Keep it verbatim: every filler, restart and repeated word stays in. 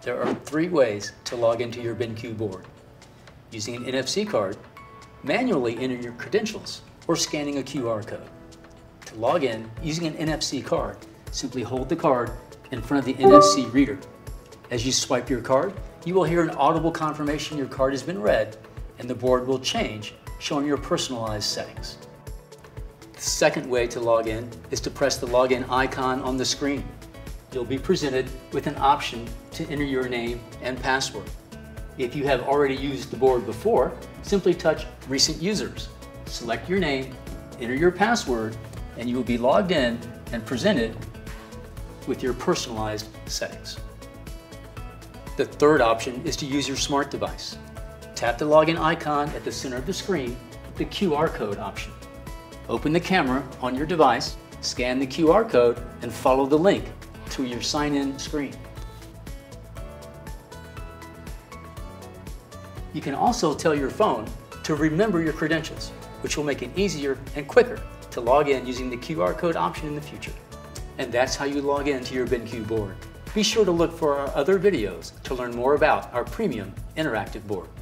There are three ways to log into your BenQ board: using an N F C card, manually enter your credentials, or scanning a Q R code. To log in using an N F C card, simply hold the card in front of the N F C reader. As you swipe your card, you will hear an audible confirmation your card has been read, and the board will change, showing your personalized settings. The second way to log in is to press the login icon on the screen. You'll be presented with an option to enter your name and password. If you have already used the board before, simply touch Recent Users. Select your name, enter your password, and you will be logged in and presented with your personalized settings. The third option is to use your smart device. Tap the login icon at the center of the screen, the Q R code option. Open the camera on your device, scan the Q R code, and follow the link to your sign-in screen. You can also tell your phone to remember your credentials, which will make it easier and quicker to log in using the Q R code option in the future. And that's how you log in to your BenQ board. Be sure to look for our other videos to learn more about our premium interactive board.